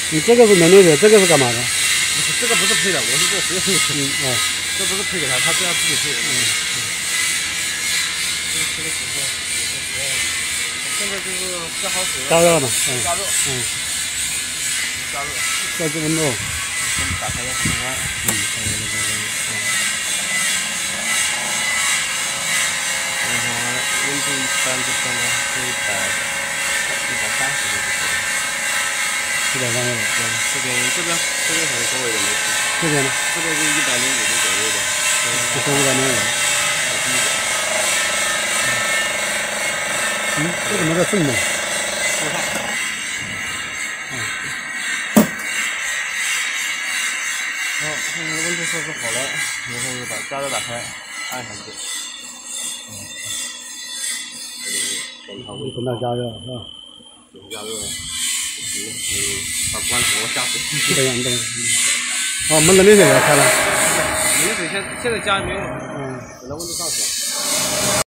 你这个是冷冻水，这个是干嘛的？ 这个不是配的，我是做实验的。这不是配给他，他这样自己配的。这个时候现在就是加好水， 加热嘛， 加热，加热， 设置温度， 先打开要开关，然后温度一般就放到130度就可以了。 130度， 这边好像稍微的没事。 这边呢？ 这边就105度左右吧。 就105。这怎么在震呢？ 好，现在温度设置好了，然后就把加热打开，按下去。 等它加热是吧？ 加热，把关了，我加水。 这样。好，我们冷冻水也开了。 冷冻水现在加没有了，等到温度上去了。